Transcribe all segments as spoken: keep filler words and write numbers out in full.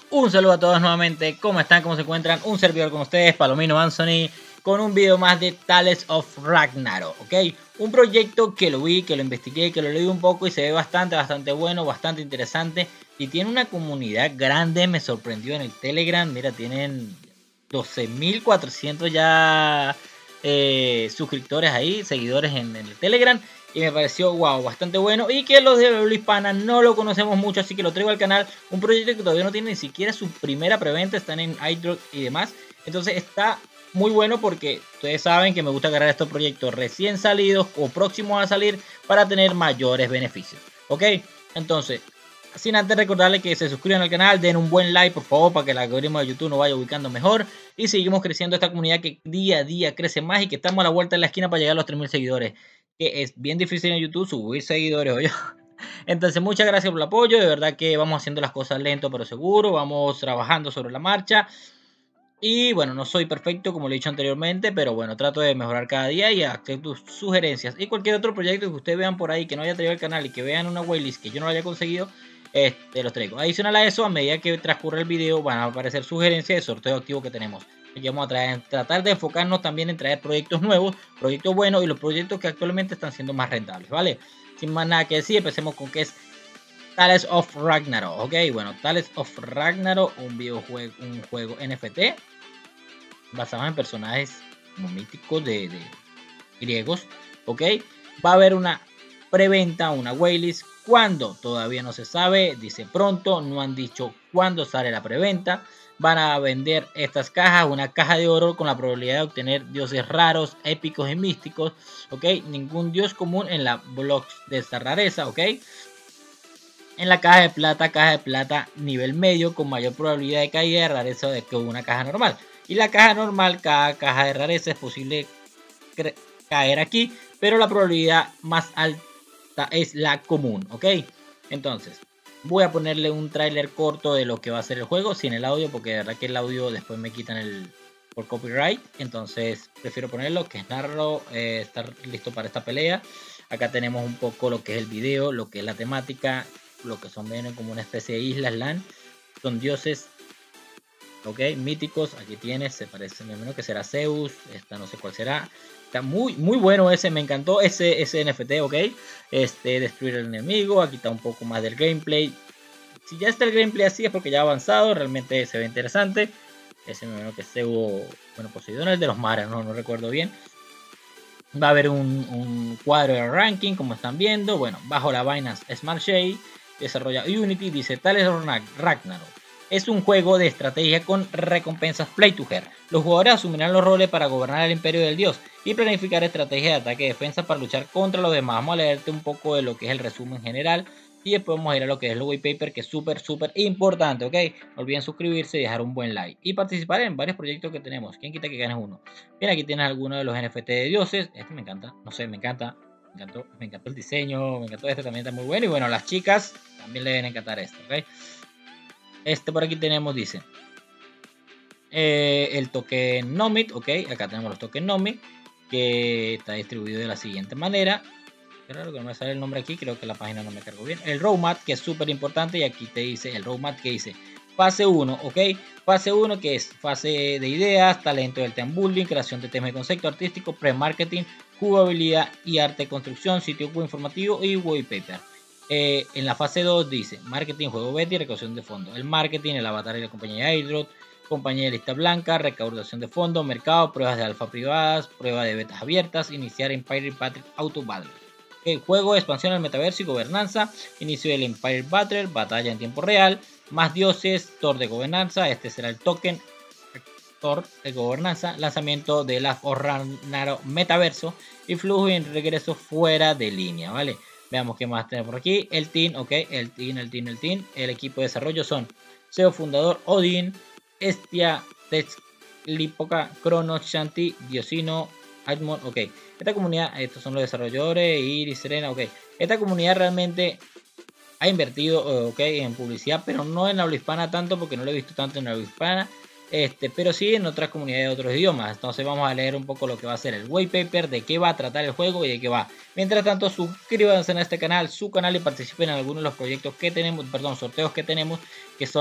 Un saludo a todos nuevamente, ¿cómo están? ¿Cómo se encuentran? Un servidor con ustedes, Palomino Anthony, con un video más de Tales of Ragnarok, ¿ok? Un proyecto que lo vi, que lo investigué, que lo leí un poco y se ve bastante, bastante bueno, bastante interesante. Y tiene una comunidad grande, me sorprendió en el Telegram, mira, tienen doce mil cuatrocientos ya eh, suscriptores ahí, seguidores en, en el Telegram. Y me pareció, wow, bastante bueno. Y que los de habla hispana no lo conocemos mucho, así que lo traigo al canal. Un proyecto que todavía no tiene ni siquiera su primera preventa, están en iDrop y demás. Entonces está muy bueno porque ustedes saben que me gusta agarrar estos proyectos recién salidos o próximos a salir para tener mayores beneficios. Ok, entonces, sin antes recordarles que se suscriban al canal, den un buen like por favor para que el algoritmo de YouTube nos vaya ubicando mejor. Y seguimos creciendo esta comunidad que día a día crece más y que estamos a la vuelta de la esquina para llegar a los tres mil seguidores. Que es bien difícil en YouTube subir seguidores, oye. Entonces muchas gracias por el apoyo, de verdad que vamos haciendo las cosas lento pero seguro, vamos trabajando sobre la marcha. Y bueno, no soy perfecto como lo he dicho anteriormente, pero bueno, trato de mejorar cada día y acepto tus sugerencias. Y cualquier otro proyecto que ustedes vean por ahí que no haya traído al canal y que vean una waitlist que yo no haya conseguido, este, los traigo. Adicional a eso, a medida que transcurre el video van a aparecer sugerencias de sorteo activo que tenemos. Y vamos a traer, tratar de enfocarnos también en traer proyectos nuevos, proyectos buenos y los proyectos que actualmente están siendo más rentables, ¿vale? Sin más nada que decir, empecemos con que es Tales of Ragnarok, ok, bueno, Tales of Ragnarok, un videojuego, un juego N F T basado en personajes míticos de, de griegos, ok, va a haber una preventa, una waitlist, cuando todavía no se sabe, dice pronto, no han dicho cuándo sale la preventa. Van a vender estas cajas, una caja de oro con la probabilidad de obtener dioses raros, épicos y místicos, ok, ningún dios común en la blocks de esta rareza, ok. En la caja de plata, caja de plata nivel medio con mayor probabilidad de caída de rareza de que una caja normal. Y la caja normal, cada caja de rareza es posible caer aquí, pero la probabilidad más alta es la común, ok. Entonces voy a ponerle un tráiler corto de lo que va a ser el juego sin el audio, porque de verdad que el audio después me quitan el por copyright, entonces prefiero ponerlo, que es narro, eh, estar listo para esta pelea. Acá tenemos un poco lo que es el video, lo que es la temática, lo que son vienen como una especie de islas LAN, son dioses, ok, míticos. Aquí tienes, se parece, me imagino que será Zeus, esta no sé cuál será. Está muy muy bueno ese, me encantó ese, ese N F T, ok. Este, destruir al enemigo, aquí está un poco más del gameplay. Si ya está el gameplay así es porque ya ha avanzado, realmente se ve interesante. Ese me imagino que es Zeus, bueno, Poseidón, el de los mares, no, no recuerdo bien. Va a haber un, un cuadro de ranking, como están viendo. Bueno, bajo la Binance Smart Chain, desarrolla Unity, dice Tales of Ragnarok. Es un juego de estrategia con recompensas play to earn. Los jugadores asumirán los roles para gobernar el imperio del dios y planificar estrategias de ataque y defensa para luchar contra los demás. Vamos a leerte un poco de lo que es el resumen general y después vamos a ir a lo que es el white paper, que es súper, súper importante, ¿ok? No olviden suscribirse y dejar un buen like y participar en varios proyectos que tenemos. ¿Quién quita que ganes uno? Bien, aquí tienes algunos de los N F T de dioses. Este me encanta, no sé, me encanta. Me encantó, me encantó el diseño, me encantó este, también está muy bueno. Y bueno, las chicas también le deben encantar esto, ¿ok? Este por aquí tenemos, dice, eh, el token Nomid, ok, acá tenemos los tokens Nomid, que está distribuido de la siguiente manera. Claro que no me sale el nombre aquí, creo que la página no me cargó bien. El roadmap, que es súper importante, y aquí te dice el roadmap que dice fase uno, ok, fase uno que es fase de ideas, talento del team building, creación de temas y concepto artístico, pre-marketing, jugabilidad y arte de construcción, sitio web informativo y white paper. Eh, en la fase dos dice marketing, juego beta y recaudación de fondos. El marketing, el avatar y la compañía de Hydro, compañía de lista blanca, recaudación de fondos, mercado, pruebas de alfa privadas, prueba de betas abiertas, iniciar Empire Battle Auto Battle. El juego, expansión al metaverso y gobernanza, inicio del Empire Battle, batalla en tiempo real, más dioses, Thor de gobernanza, este será el token Thor de gobernanza, lanzamiento de la Ragnarok metaverso y flujo y regreso fuera de línea, ¿vale? Veamos qué más tenemos por aquí. El team, ok, el team, el team, el team. El equipo de desarrollo son C E O fundador Odin, Estia, Texlipoca, Cronos, Shanti, Diosino, Admon, ok. Esta comunidad, estos son los desarrolladores, Iris, Serena, ok. Esta comunidad realmente ha invertido, ok, en publicidad, pero no en habla hispana tanto, porque no lo he visto tanto en habla hispana. Este, pero sí en otras comunidades de otros idiomas. Entonces vamos a leer un poco lo que va a ser el white paper, de qué va a tratar el juego y de qué va. Mientras tanto, suscríbanse a este canal, su canal, y participen en algunos de los proyectos que tenemos, perdón, sorteos que tenemos, que son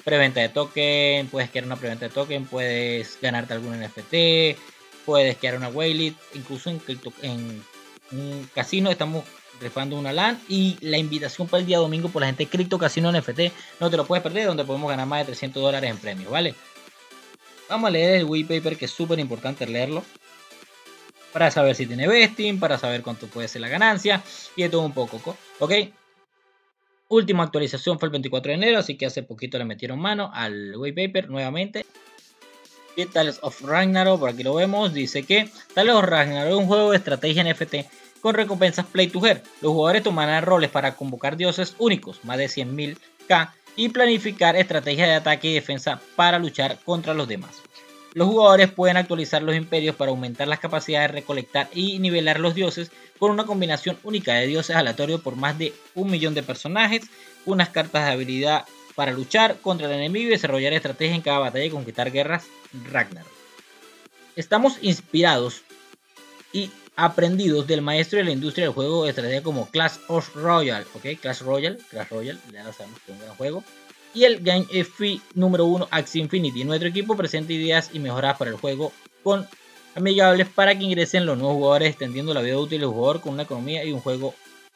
preventa de token, puedes crear una preventa de token, puedes ganarte algún N F T, puedes crear una waylet, incluso en, en un casino estamos rifando una LAN y la invitación para el día domingo por la gente de Crypto Casino N F T, no te lo puedes perder, donde podemos ganar más de trescientos dólares en premios, ¿vale? Vamos a leer el white paper, que es súper importante leerlo, para saber si tiene vesting, para saber cuánto puede ser la ganancia y de todo un poco, ¿ok? Última actualización fue el veinticuatro de enero, así que hace poquito le metieron mano al white paper nuevamente. Y Tales of Ragnarok, por aquí lo vemos, dice que Tales of Ragnarok es un juego de estrategia N F T con recompensas Play to Earn. Los jugadores tomarán roles para convocar dioses únicos, más de cien mil K, y planificar estrategias de ataque y defensa para luchar contra los demás. Los jugadores pueden actualizar los imperios para aumentar las capacidades de recolectar y nivelar los dioses con una combinación única de dioses aleatorios por más de un millón de personajes, unas cartas de habilidad para luchar contra el enemigo y desarrollar estrategias en cada batalla y conquistar guerras Ragnarok. Estamos inspirados y aprendidos del maestro de la industria del juego de estrategia como Clash of Royale, ¿ok? Clash Royale, Clash Royale, ya lo sabemos que es un gran juego. Y el Game F I número uno, Axie Infinity. Nuestro equipo presenta ideas y mejoras para el juego con amigables para que ingresen los nuevos jugadores, extendiendo la vida útil del jugador con una economía y un juego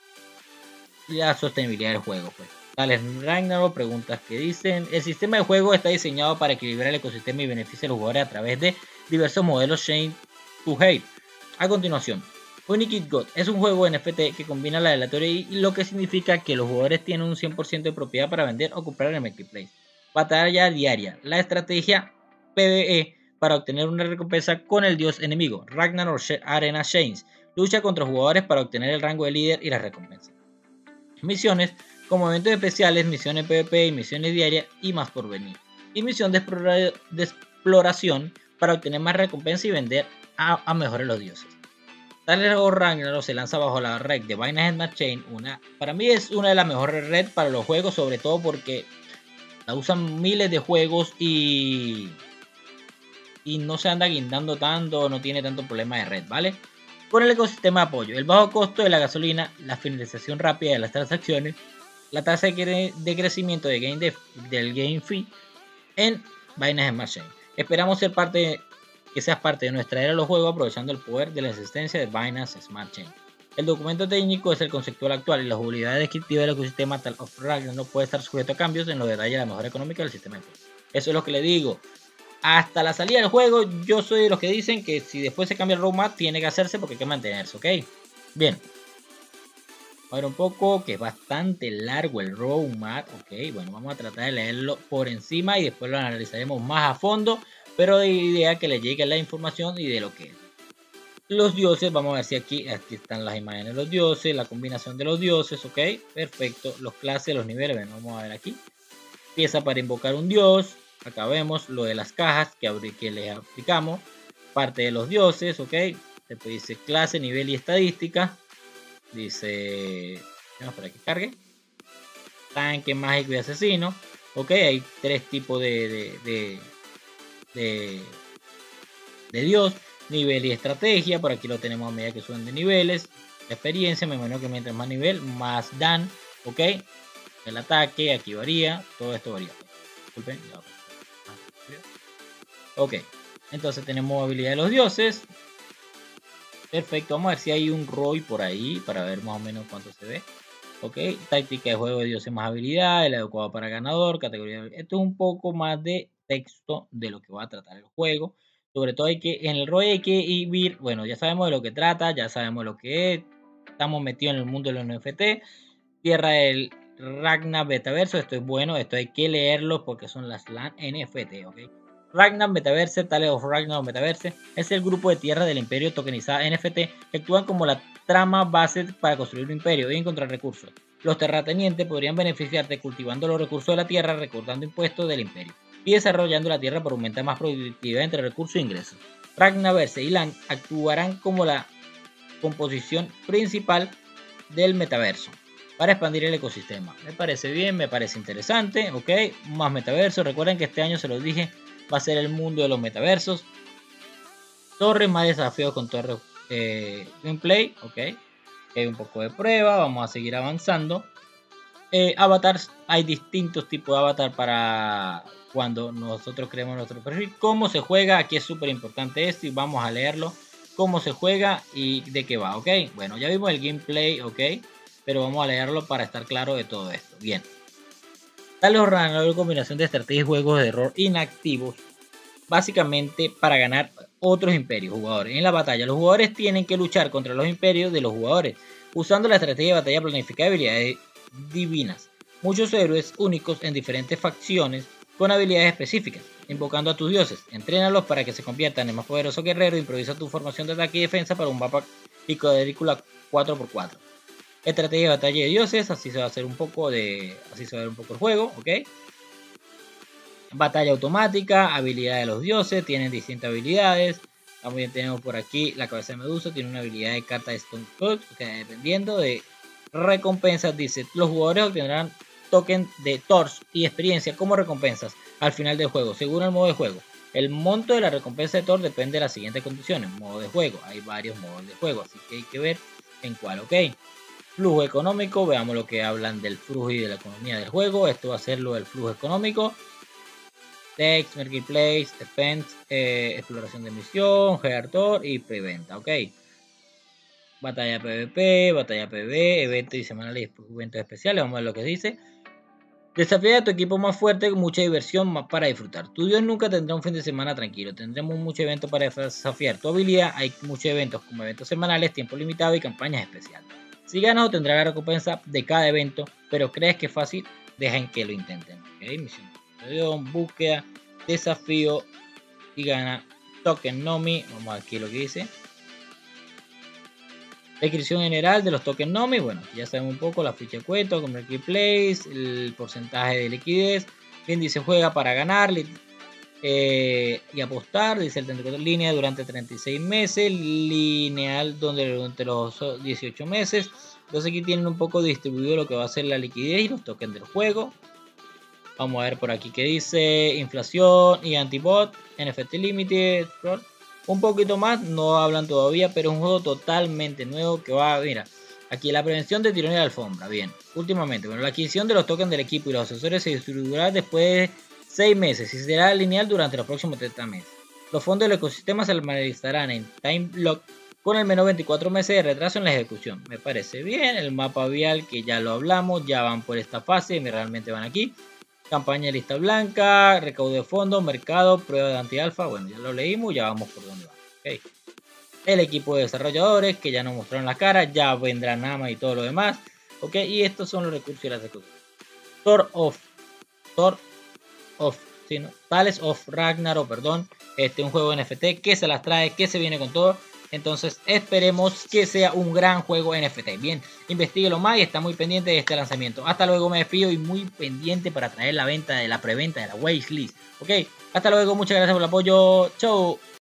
y la sostenibilidad del juego, pues. Tales Ragnarok, preguntas que dicen: el sistema de juego está diseñado para equilibrar el ecosistema y beneficiar a los jugadores a través de diversos modelos Shane to Hate. A continuación, Unikit God es un juego N F T que combina la aleatoria y lo que significa que los jugadores tienen un cien por ciento de propiedad para vender o comprar en el marketplace. Batalla diaria, la estrategia PvE para obtener una recompensa con el dios enemigo, Ragnarok Arena Chains. Lucha contra jugadores para obtener el rango de líder y las recompensas. Misiones como eventos especiales, misiones PvP y misiones diarias y más por venir. Y misión de, explora de exploración para obtener más recompensa y vender a, a mejores los dioses. Tales of Ragnarok se lanza bajo la red de Binance Smart Chain. Una, para mí es una de las mejores redes para los juegos, sobre todo porque la usan miles de juegos y, y no se anda guindando tanto, no tiene tanto problema de red, ¿vale? Con el ecosistema de apoyo, el bajo costo de la gasolina, la finalización rápida de las transacciones, la tasa de, de crecimiento de game de, del Game Fee en Binance Smart Chain. Esperamos ser parte de, que seas parte de nuestra era de los juegos, aprovechando el poder de la existencia de Binance Smart Chain. El documento técnico es el conceptual actual y la jugabilidad descriptiva del ecosistema Tales of Ragnarok no puede estar sujeto a cambios en los detalles de la mejora económica del sistema de juego. Eso es lo que le digo. Hasta la salida del juego, yo soy de los que dicen que si después se cambia el roadmap, tiene que hacerse porque hay que mantenerse, ¿ok? Bien. Ahora un poco, que es bastante largo el roadmap, ¿ok? Bueno, vamos a tratar de leerlo por encima y después lo analizaremos más a fondo, pero de idea que le llegue la información y de lo que es. Los dioses, vamos a ver si aquí, aquí están las imágenes de los dioses, la combinación de los dioses, ¿ok? Perfecto. Los clases, los niveles, bueno, vamos a ver aquí. Pieza para invocar un dios. Acá vemos lo de las cajas que, que les aplicamos. Parte de los dioses, ok. Después dice clase, nivel y estadística. Dice, vamos para que cargue. Tanque, mágico y asesino. Ok, hay tres tipos de, de, de, de, de dios. Nivel y estrategia. Por aquí lo tenemos a medida que suben de niveles. Experiencia, me imagino que mientras más nivel, más dan. Ok. El ataque, aquí varía. Todo esto varía. Disculpen, ya. Ok, entonces tenemos habilidad de los dioses. Perfecto, vamos a ver si hay un R O I por ahí para ver más o menos cuánto se ve. Ok, táctica de juego de dioses más habilidad, el adecuado para ganador, categoría de... Esto es un poco más de texto de lo que va a tratar el juego. Sobre todo hay que, en el R O I hay que ir, bueno, ya sabemos de lo que trata, ya sabemos lo que es. Estamos metidos en el mundo de los N F T. Tierra del Ragnar Betaverso, esto es bueno, esto hay que leerlo porque son las LAN N F T, ok. Ragnar Metaverse, Tales of Ragnarok Metaverse, es el grupo de tierra del imperio tokenizada N F T que actúan como la trama base para construir un imperio y encontrar recursos. Los terratenientes podrían beneficiarse cultivando los recursos de la tierra, recortando impuestos del imperio y desarrollando la tierra para aumentar más productividad entre recursos e ingresos. Ragnarverse y LAN actuarán como la composición principal del metaverso para expandir el ecosistema. Me parece bien, me parece interesante, ok. Más metaverso, recuerden que este año se los dije, va a ser el mundo de los metaversos. Torres, más desafíos con torres eh, gameplay, ok. Hay un poco de prueba, vamos a seguir avanzando. Eh, avatars, hay distintos tipos de avatar para cuando nosotros creemos nuestro perfil. Cómo se juega, aquí es súper importante esto y vamos a leerlo. Cómo se juega y de qué va, ¿ok? Bueno, ya vimos el gameplay, ¿ok? Pero vamos a leerlo para estar claro de todo esto. Bien. Tales of Ragnarok es una combinación de estrategia y juegos de error inactivos, básicamente para ganar otros imperios jugadores. En la batalla, los jugadores tienen que luchar contra los imperios de los jugadores, usando la estrategia de batalla planificada y habilidades divinas. Muchos héroes únicos en diferentes facciones con habilidades específicas, invocando a tus dioses. Entrénalos para que se conviertan en más poderosos guerreros. Improvisa tu formación de ataque y defensa para un mapa y cuadrícula cuatro por cuatro. Estrategia de batalla de dioses, así se va a hacer un poco de. Así se va a ver un poco el juego, ¿ok? Batalla automática, habilidad de los dioses, tienen distintas habilidades. También tenemos por aquí la cabeza de Medusa, tiene una habilidad de carta de Stone Cold, que dependiendo de recompensas, dice, los jugadores obtendrán token de Torch y experiencia como recompensas al final del juego, según el modo de juego. El monto de la recompensa de Thor depende de las siguientes condiciones. Modo de juego, hay varios modos de juego, así que hay que ver en cuál, ok. Flujo económico, veamos lo que hablan del flujo y de la economía del juego. Esto va a ser lo del flujo económico. Text, Marketplace, Defense, eh, exploración de misión, Geartor y preventa, ok. Batalla PvP, batalla PvE, eventos y semanales y eventos especiales, vamos a ver lo que dice. Desafía a tu equipo más fuerte con mucha diversión más para disfrutar. Tu dios nunca tendrá un fin de semana tranquilo. Tendremos muchos eventos para desafiar tu habilidad. Hay muchos eventos como eventos semanales, tiempo limitado y campañas especiales. Si ganas obtendrás la recompensa de cada evento, pero crees que es fácil, dejen que lo intenten. Okay, misión, búsqueda, desafío y gana token Nomi. Vamos aquí lo que dice. Descripción general de los tokens Nomi. Bueno, ya sabemos un poco la ficha de cuento, como el Marketplace, el porcentaje de liquidez. Bien, dice juega para ganar eh, y apostar. Dice el treinta y cuatro línea durante treinta y seis meses. Lineal donde durante los dieciocho meses. Entonces aquí tienen un poco distribuido lo que va a ser la liquidez y los tokens del juego. Vamos a ver por aquí que dice inflación y antibot, N F T Limited, un poquito más, no hablan todavía, pero es un juego totalmente nuevo que va, mira, aquí la prevención de tirones de alfombra, bien, últimamente, bueno, la adquisición de los tokens del equipo y los accesorios se distribuirá después de seis meses y será lineal durante los próximos treinta meses. Los fondos del ecosistema se analizarán en Time Block con al menos veinticuatro meses de retraso en la ejecución. Me parece bien, el mapa vial que ya lo hablamos, ya van por esta fase, realmente van aquí. Campaña de lista blanca, recaudo de fondos, mercado, prueba de anti-alfa. Bueno, ya lo leímos, ya vamos por donde va. Okay. El equipo de desarrolladores que ya nos mostraron la cara, ya vendrá Nama y todo lo demás. Ok, y estos son los recursos y las ejecuciones. Thor of, Thor of, sí, ¿no? Tales of Ragnarok, perdón. Este un juego N F T que se las trae, que se viene con todo. Entonces esperemos que sea un gran juego N F T. Bien, investiguelo más y está muy pendiente de este lanzamiento. Hasta luego, me despido y muy pendiente para traer la venta de la preventa de la wishlist. Ok, hasta luego, muchas gracias por el apoyo. Chau.